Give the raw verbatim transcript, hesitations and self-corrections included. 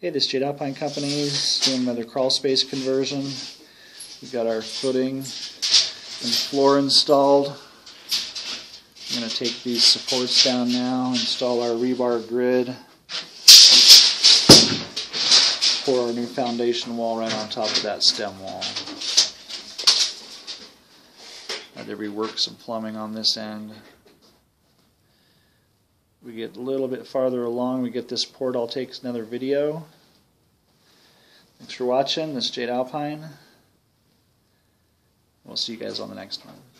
Hey, this is Jade Alpine Companies doing another Crawlspace conversion. We've got our footing and floor installed. I'm going to take these supports down now, install our rebar grid, pour our new foundation wall right on top of that stem wall. I did rework some plumbing on this end. We get a little bit farther along, we get this port, I'll take another video. Thanks for watching. This is Jade Alpine. We'll see you guys on the next one.